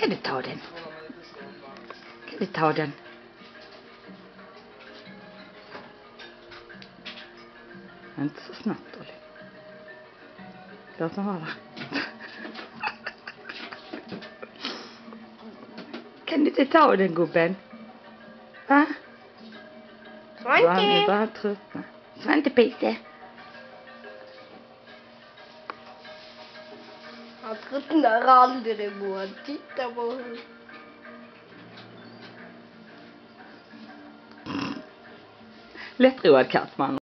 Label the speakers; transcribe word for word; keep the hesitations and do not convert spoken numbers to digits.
Speaker 1: Kan du ta den? Kan du ta den? Inte så snabbt, Olli. Låt mig vara. Kan du inte ta den, gubben? Va?
Speaker 2: Svante!
Speaker 1: Han är bara tröttna. Svante Pisse.
Speaker 2: Han tröttnar aldrig på att titta på honom.
Speaker 1: Lättroad katt, man.